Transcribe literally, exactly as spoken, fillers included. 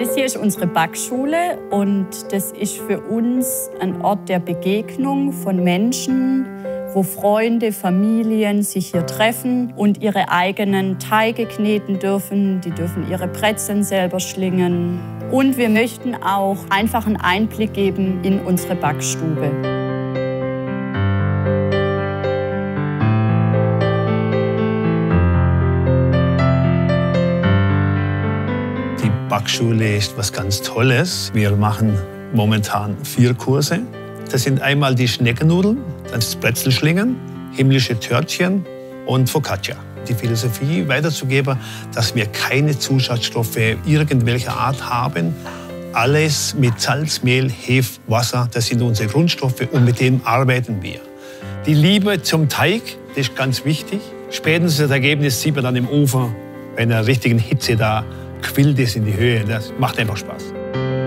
Das hier ist unsere Backschule und das ist für uns ein Ort der Begegnung von Menschen, wo Freunde, Familien sich hier treffen und ihre eigenen Teige kneten dürfen. Die dürfen ihre Brezeln selber schlingen. Und wir möchten auch einfach einen Einblick geben in unsere Backstube. Die Backschule ist was ganz Tolles. Wir machen momentan vier Kurse. Das sind einmal die Schneckennudeln, dann das Brezelschlingen, himmlische Törtchen und Focaccia. Die Philosophie weiterzugeben, dass wir keine Zusatzstoffe irgendwelcher Art haben. Alles mit Salz, Mehl, Hefe, Wasser, das sind unsere Grundstoffe und mit dem arbeiten wir. Die Liebe zum Teig, das ist ganz wichtig. Spätestens das Ergebnis sieht man dann im Ofen, wenn der richtigen Hitze da quillt ist in die Höhe. Das macht einfach Spaß.